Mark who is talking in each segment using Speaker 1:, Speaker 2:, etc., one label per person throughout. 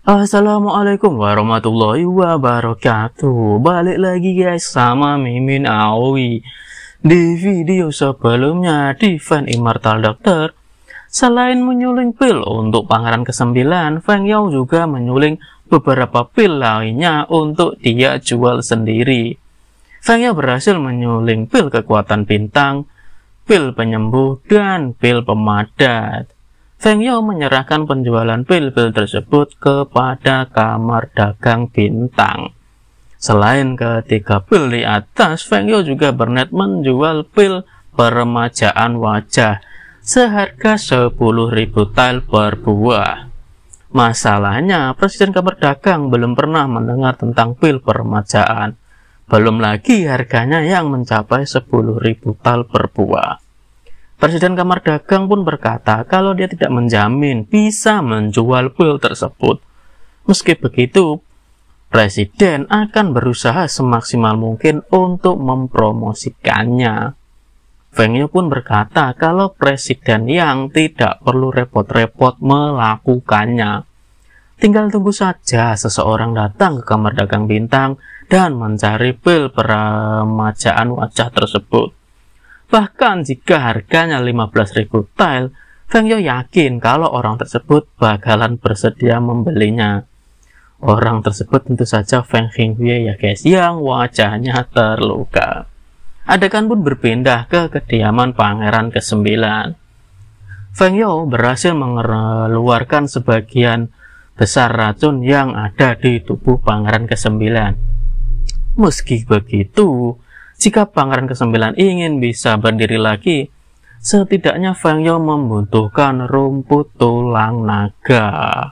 Speaker 1: Assalamualaikum warahmatullahi wabarakatuh. Balik lagi guys sama Mimin Aoi. Di video sebelumnya di Fan Immortal Doctor, selain menyuling pil untuk pangeran ke-9, Feng Yao juga menyuling beberapa pil lainnya untuk dia jual sendiri. Feng Yao berhasil menyuling pil kekuatan bintang, pil penyembuh, dan pil pemadat. Feng Yao menyerahkan penjualan pil-pil tersebut kepada kamar dagang bintang. Selain ketiga pil di atas, Feng Yao juga berniat menjual pil peremajaan wajah seharga 10.000 tael per buah. Masalahnya, Presiden Kamar Dagang belum pernah mendengar tentang pil peremajaan. Belum lagi harganya yang mencapai 10.000 tael per buah. Presiden Kamar Dagang pun berkata kalau dia tidak menjamin bisa menjual pil tersebut. Meski begitu, Presiden akan berusaha semaksimal mungkin untuk mempromosikannya. Feng Yao pun berkata kalau Presiden yang tidak perlu repot-repot melakukannya. Tinggal tunggu saja seseorang datang ke Kamar Dagang Bintang dan mencari pil peremajaan wajah tersebut. Bahkan jika harganya 15.000 tael, Feng Yao yakin kalau orang tersebut bakalan bersedia membelinya. Orang tersebut tentu saja Feng Xingyue ya guys, yang wajahnya terluka. Adegan pun berpindah ke kediaman pangeran ke-9. Feng Yao berhasil mengeluarkan sebagian besar racun yang ada di tubuh pangeran ke-9. Meski begitu, jika pangeran ke-9 ingin bisa berdiri lagi, setidaknya Feng Yao membutuhkan rumput tulang naga.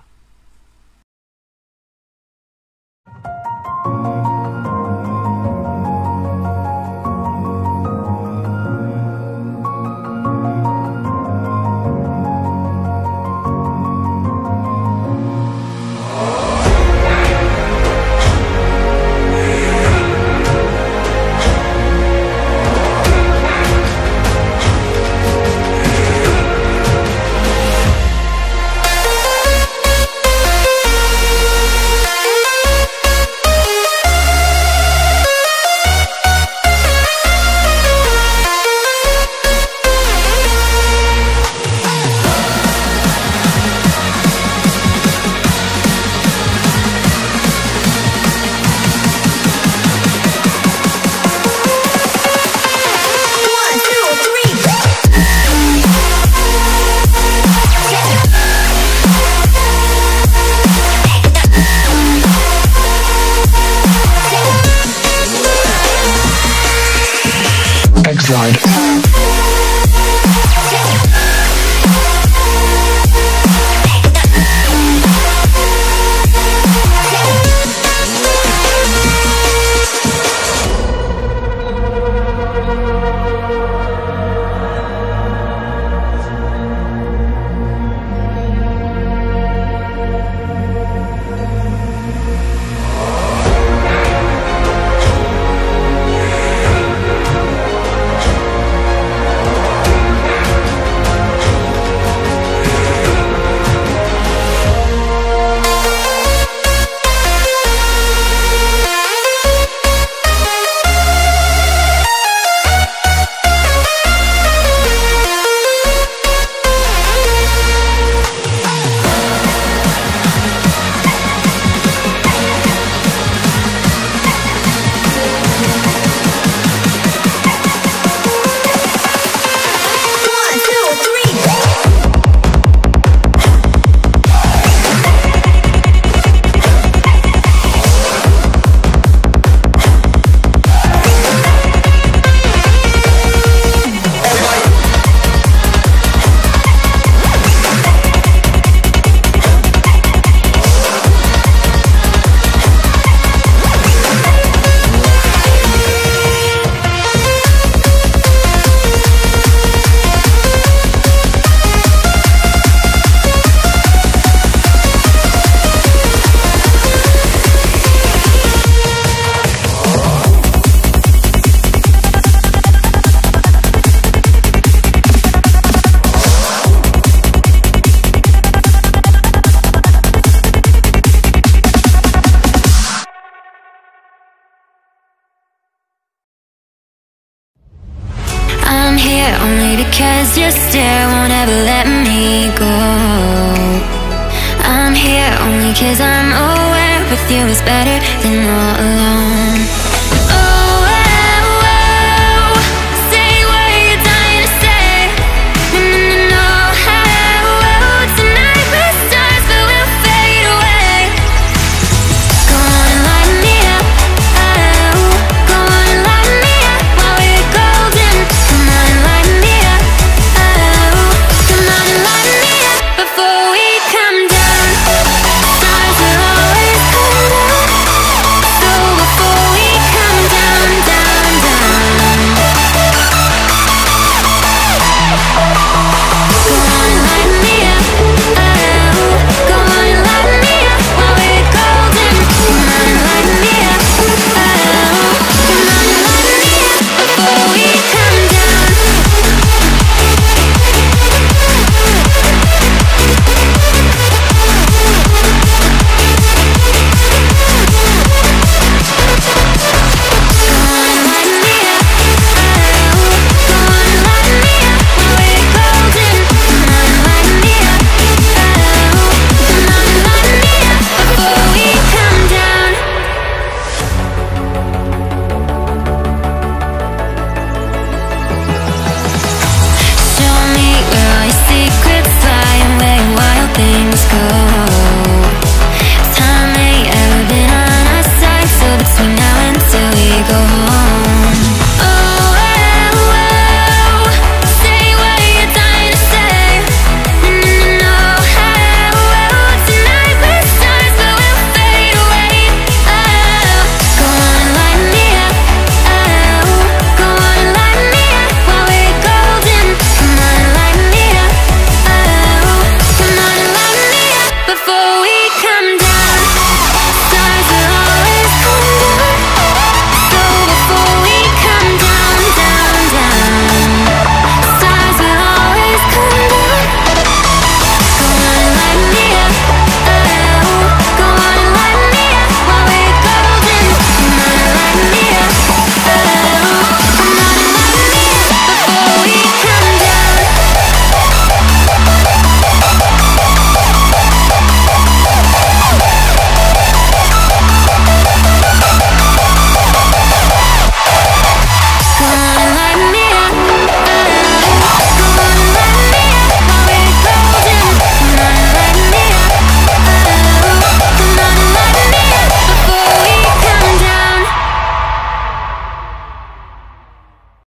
Speaker 2: 'cause your stare won't ever let me go. I'm here only 'cause I'm aware with you is better than all alone.